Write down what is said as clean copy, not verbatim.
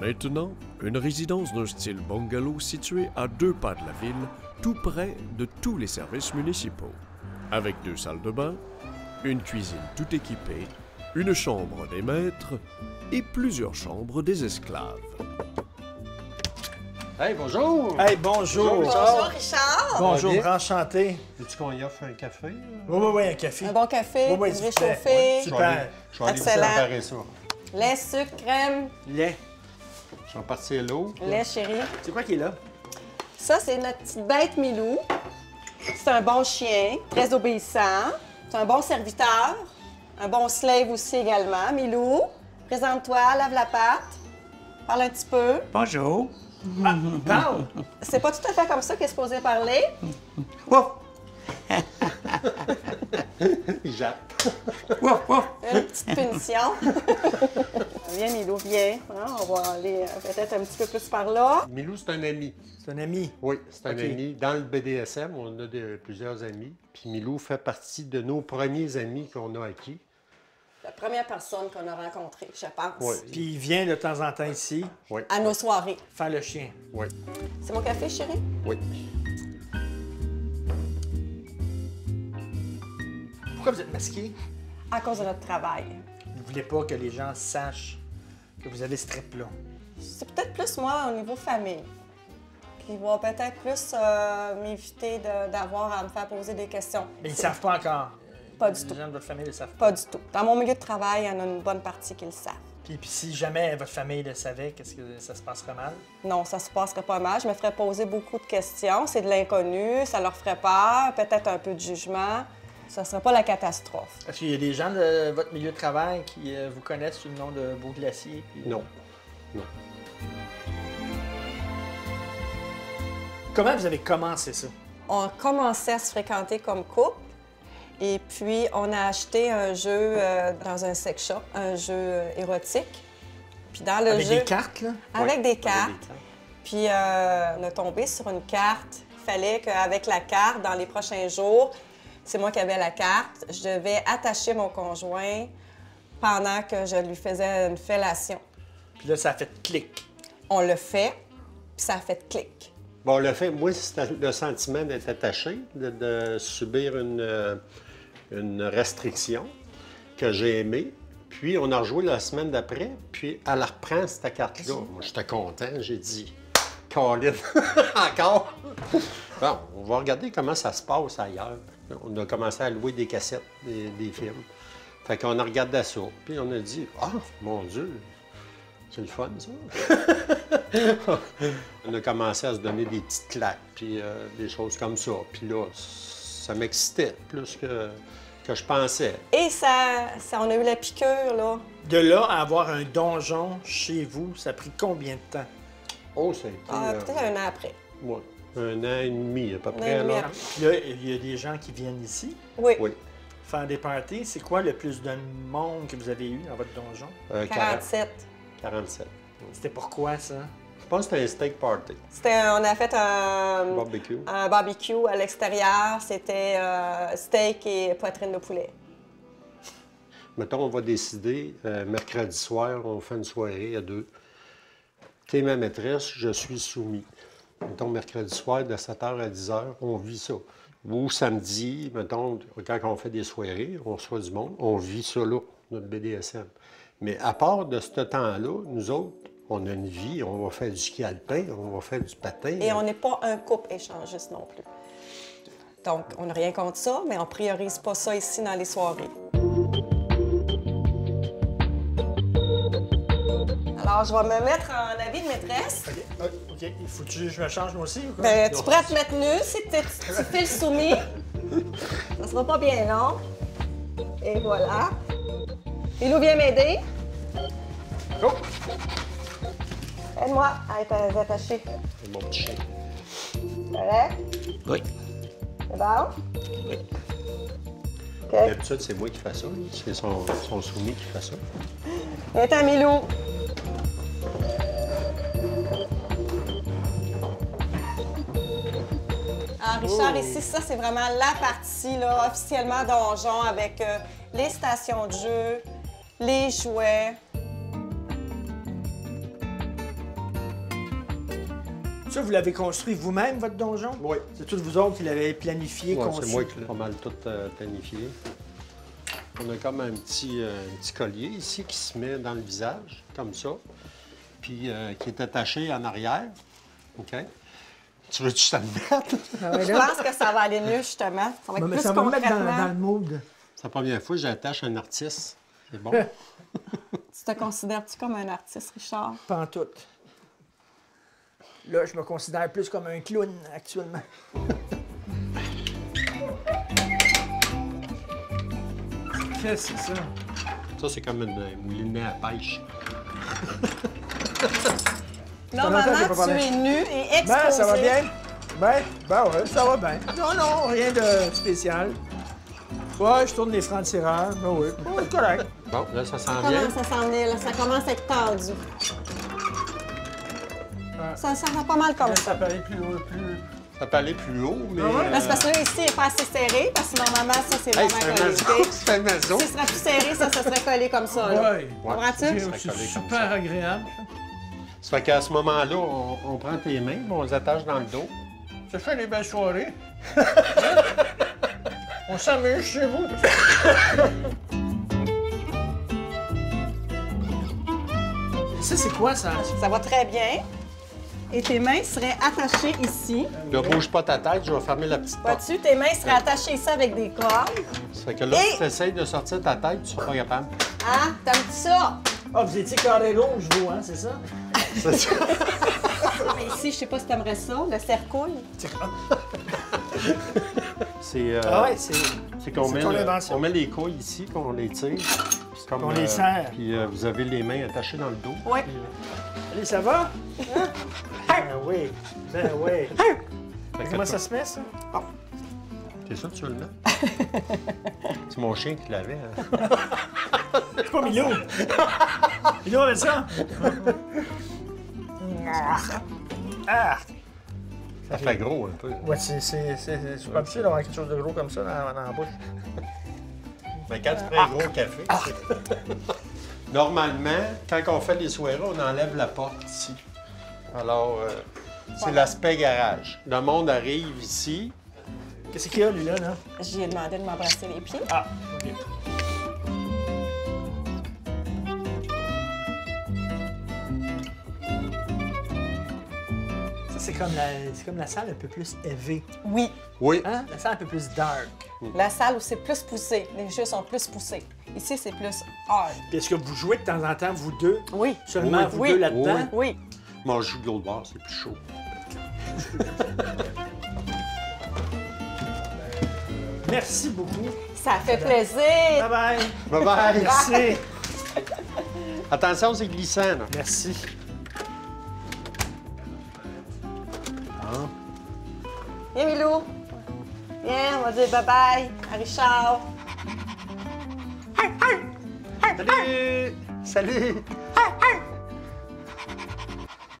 Maintenant, une résidence d'un style bungalow située à 2 pas de la ville, tout près de tous les services municipaux. Avec 2 salles de bain, une cuisine tout équipée, une chambre des maîtres et plusieurs chambres des esclaves. Hey, bonjour! Hey, bonjour! Bonjour, Richard! Bonjour, enchanté. Veux-tu qu'on y offre un café? Oui, un café. Un bon café, Oui, s'il vous plaît. réchauffé, Super. Je vais aller vous Excellent. préparer ça. lait, sucre, crème, Lait. Je vais partir l'eau. lait, chérie. C'est quoi qui est là? Ça, c'est notre petite bête Milou. C'est un bon chien, très obéissant. C'est un bon serviteur. Un bon slave aussi également. Milou, présente-toi, lave la patte. Parle un petit peu. Bonjour. Ah, parle! C'est pas tout à fait comme ça qu'il est supposé parler. Ouf! Jacques. Ouf, ouf! Une petite punition. Viens, Milou, viens. Hein, on va aller peut-être un petit peu plus par là. Milou, c'est un ami. C'est un ami. Oui, c'est un OK. ami. Dans le BDSM, on a plusieurs amis. Puis Milou fait partie de nos premiers amis qu'on a acquis. La première personne qu'on a rencontrée, je pense. Oui. Puis il vient de temps en temps ici Oui. À nos soirées. faire le chien. Oui. C'est mon café, chérie? Oui. Pourquoi vous êtes masqué? À cause de notre travail. Vous ne voulez pas que les gens sachent que vous avez ce trip-là. C'est peut-être plus moi au niveau famille. Qui vont peut-être plus m'éviter d'avoir à me faire poser des questions. Mais ils ne savent pas encore. Pas du Les tout. gens de votre famille ne le savent pas. Pas du tout. Dans mon milieu de travail, il y en a une bonne partie qui le savent. Puis si jamais votre famille le savait, qu'est-ce que ça se passerait mal? Non, ça se passerait pas mal. Je me ferais poser beaucoup de questions. C'est de l'inconnu, ça leur ferait peur, peut-être un peu de jugement. Ça serait pas la catastrophe. Est-ce qu'il y a des gens de votre milieu de travail qui vous connaissent sous le nom de Beau Glacier? Puis- Non. Non. Comment vous avez commencé ça? On commençait à se fréquenter comme couple. Et puis, on a acheté un jeu dans un sex shop, un jeu érotique. Puis dans le Avec jeu... des cartes, là? Avec des Avec cartes. des cartes. Puis on a tombé sur une carte. Il fallait qu'avec la carte, dans les prochains jours, c'est moi qui avais la carte, je devais attacher mon conjoint pendant que je lui faisais une fellation. Puis là, ça a fait clic. On le fait, puis ça a fait clic. Bon, le fait, moi, c'était le sentiment d'être attaché, de subir une restriction que j'ai aimée. Puis, on a rejoué la semaine d'après, puis elle reprend cette carte-là. Moi, j'étais content, j'ai dit, Colin, encore! Bon, on va regarder comment ça se passe ailleurs. On a commencé à louer des cassettes, des films. Fait qu'on a regardé ça, puis on a dit, ah, mon Dieu! C'est le fun, ça. On a commencé à se donner des petites claques, puis des choses comme ça. Puis là, ça m'excitait plus que je pensais. Et ça, on a eu la piqûre, là. De là à avoir un donjon chez vous, ça a pris combien de temps? Oh, ça a été Peut-être un an après. ouais, 1 an et demi à peu an et près. demi Là. après. Puis là, il y a des gens qui viennent ici Oui, Oui. faire des parties. C'est quoi le plus de monde que vous avez eu dans votre donjon? 47. 47. C'était pourquoi, ça? Je pense que c'était un steak party. On a fait Barbecue. un barbecue à l'extérieur. C'était steak et poitrine de poulet. Mettons, on va décider, mercredi soir, on fait une soirée à 2. T'es ma maîtresse, je suis soumis. Mettons, mercredi soir, de 7h à 10h, on vit ça. Ou samedi, mettons, quand on fait des soirées, on reçoit du monde, on vit ça là, notre BDSM. Mais à part de ce temps-là, nous autres, on a une vie, on va faire du ski alpin, on va faire du patin. Et on n'est pas un couple échangiste non plus. Donc, on n'a rien contre ça, mais on priorise pas ça ici dans les soirées. Alors, je vais me mettre en habit de maîtresse. OK. Il faut que je me change moi aussi ou quoi? Ben, tu pourrais te mettre nu si tu files soumis. Ça sera pas bien long. Et voilà. Ilou, viens m'aider. Go! Aide-moi à être attaché. C'est mon petit chien. Correct? Oui. C'est bon? Oui. OK. D'habitude, c'est moi qui fais ça. C'est son soumis qui fait ça. Viens-t'en, Milou. Alors, Richard, ici, ça, c'est vraiment la partie, là, officiellement donjon, avec les stations de jeu, les jouets. Ça, vous l'avez construit vous-même, votre donjon? Oui. C'est tous vous autres qui l'avez planifié, Ouais, conçu? c'est moi qui l'ai pas mal tout planifié. On a comme un petit collier ici qui se met dans le visage, comme ça, puis qui est attaché en arrière. OK? Tu veux que je te le mette? Ah ouais, Je là? pense que ça va aller mieux, justement. Ça va être Mais plus ça va me mettre concrètement. dans le mood. C'est la première fois que j'attache un artiste. C'est bon? Tu te considères-tu comme un artiste, Richard? Pantoute. Là, je me considère plus comme un clown actuellement. Qu'est-ce que c'est ça? Ça, c'est comme une moulinette à pêche. Normalement, longtemps que j'ai pas tu parlé. es nu et exposé. Ben, ça va bien? Ben ouais, ça va bien. Non, rien de spécial. Ouais, je tourne les francs-tireurs. Ben oui, c'est correct. Bon, là, ça s'en vient. Comment ça s'en est, là? Ça commence à être tendu. Ça va pas mal comme Là, ça. ça paraît plus haut, plus... Ça peut aller plus haut, mais... Là, c'est parce que là, ici, il n'est pas assez serré, parce que normalement, ça, c'est Hey, vraiment c'est un collé. maison! C'est un maison! Si ce serait plus serré, ça serait collé comme ça. Là. Ouais. Comprends-tu? serait C'est collé comme super agréable. Ça fait qu'à ce moment-là, on prend tes mains, on les attache dans le dos. Ça fait des belles soirées. On s'amuse chez vous. Ça, c'est quoi, ça? Ça va très bien. Et tes mains seraient attachées ici. Ne bouge pas ta tête, je vais fermer la petite porte. Vois-tu, tes mains seraient attachées ici avec des cordes. Ça fait que là, Et- si tu essaies de sortir ta tête, tu seras pas capable. Hein? T'aimes ça? Ah, vous étiez carré rouge, vous, hein, c'est ça? C'est ça. Mais ici, je sais pas si t'aimerais ça, le cercouille. C'est Ah ouais, c'est qu'on c'est met, ton invention. on met les couilles ici, qu'on les tire. Puis comme, Qu'on les serre. Puis vous avez les mains attachées dans le dos. Oui. Allez, ça va? Ben oui, ben oui. Fait que Comment ça se met, ça? C'est ça que tu veux le mettre? C'est mon chien qui l'avait. Hein? C'est pas Milo. Milo avait ça? Ah! Ça fait gros un peu. Ouais, je suis pas habitué d'avoir quelque chose de gros comme ça dans la bouche. Mais quand tu prends un gros café, normalement, quand on fait les soirées, on enlève la porte ici. Alors, c'est l'aspect garage. Le monde arrive ici. Qu'est-ce qu'il y a, lui, là? J'ai demandé de m'embrasser les pieds. Ah, OK. Ça, c'est comme la salle un peu plus élevée. Oui. Oui. Hein? La salle un peu plus dark. La salle où c'est plus poussé. Les jeux sont plus poussés. Ici, c'est plus hard. Puis est-ce que vous jouez de temps en temps, vous deux? Oui. Seulement Oui. vous Oui. deux là-dedans? Oui. Moi, je joue de l'autre bord, c'est plus chaud. Merci beaucoup. Ça fait plaisir. Bye-bye. Bye-bye! Merci. Attention, c'est glissant, là. Merci. Viens, Milou. Viens, on va dire bye-bye à Richard. Salut! Salut!